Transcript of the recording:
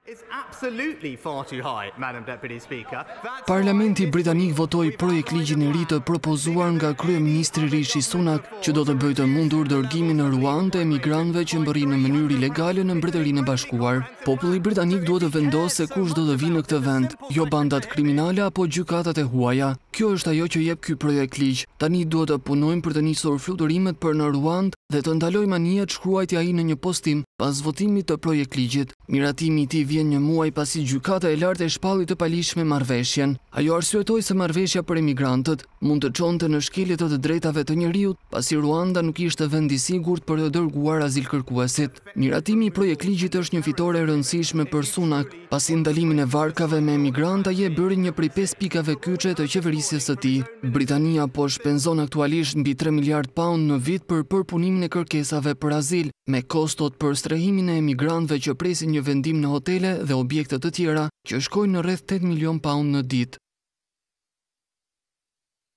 Parlamenti britanik votoi projekt ligjin e ri të propozuar nga kryeministri Rishi Sunak, që do të bëjë të mundur dërgimin në Ruan të emigrantëve që mbërrin në mënyrë ilegale në Mbretërinë e Bashkuar. Populli britanik duhet të vendosë se kush do të vinë në këtë vend, jo bandat kriminale apo gjykatat e huaja. Kjo është ajo që jep ky projekt ligj. Tani duhet të punojmë për të nisur fluturimet për në Ruan dhe të ndalojmë anijet shkruajtja ai në një postim pas votimit të projekt ligjit. Miratimi i tij vjen një muaj pasi gjykata e lartë e shpalli të palishme marrëveshjen. Ajo arsyetoi se marrëveshja për emigrantët mund të çonte në shkelje të drejtave të njeriut, pasi Ruanda nuk ishte vend i sigurt për të dërguar azilkërkuesit. Miratimi i projekt ligjit është një fitore e rëndësishme për Sunak, pasi ndalimin e varkave me emigrantë ai e bëri një prej 5 pikave kyçe të qeverisjes së tij. Britania po shpenzon aktualisht mbi 3 miliard pound në vit për përpunimin e kërkesave për azil, me kostot për strehimin e emigrantëve që presin një vendim në hotele dhe objekte të tjera që shkojnë në rreth 8 milion pound në ditë.